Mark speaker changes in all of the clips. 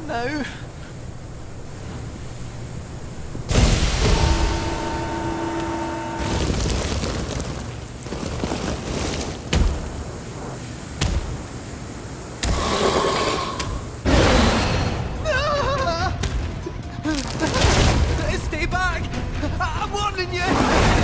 Speaker 1: on now. Stay back! I'm warning you!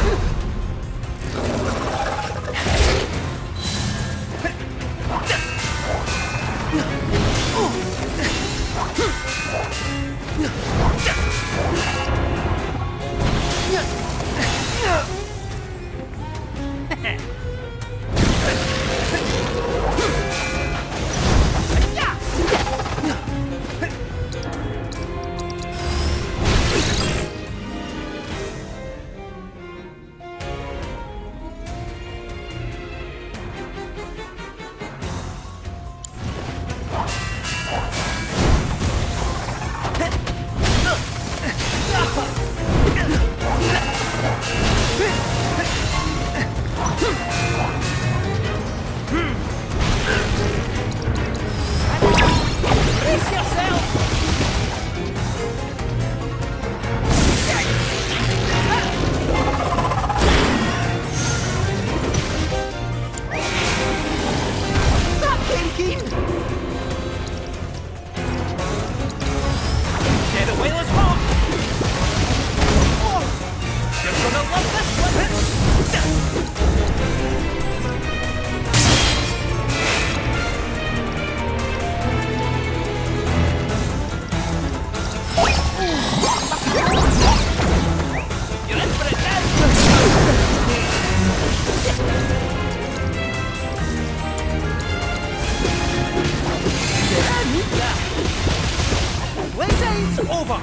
Speaker 1: Over!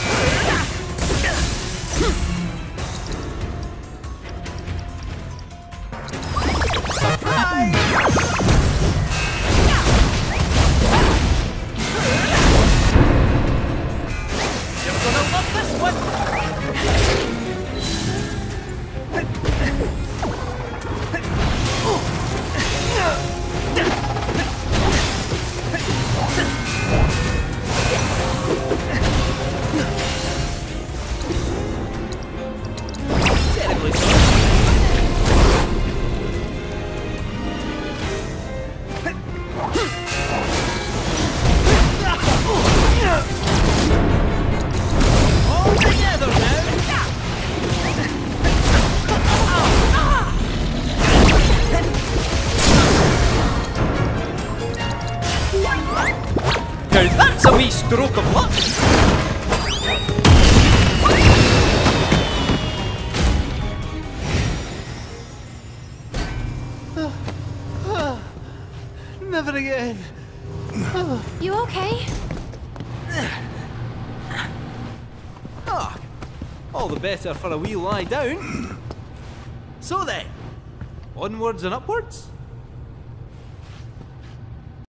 Speaker 1: Surprise! You're gonna love this one! Now that's a wee stroke of luck! Never again.
Speaker 2: You okay?
Speaker 1: Ah, all the better for a wee lie down. So then, onwards and upwards?